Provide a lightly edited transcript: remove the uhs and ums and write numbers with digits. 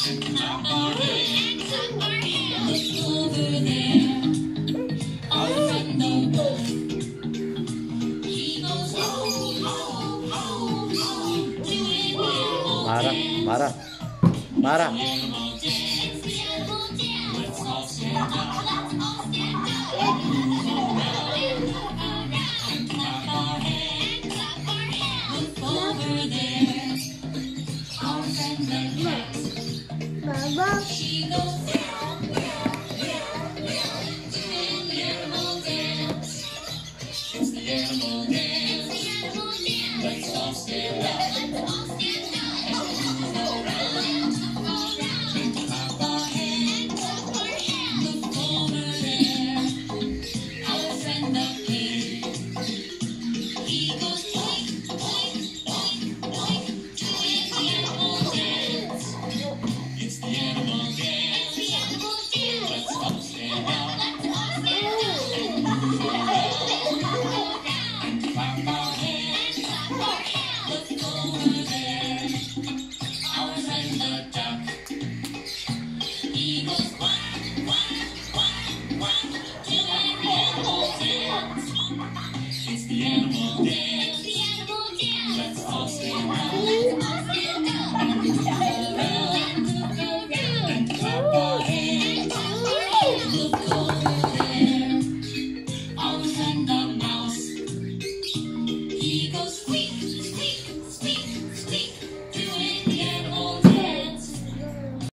Clap our hands. Look over there. Our friend the wolf. He goes ho, ho, ho, ho. Doing the animal dance. Mara. Mara. The animal dance. The animal dance. Let's all stand up. Let's all stand up. Move around. And clap our hands. Clap our hands. Look over there. Our friend the cat. She goes.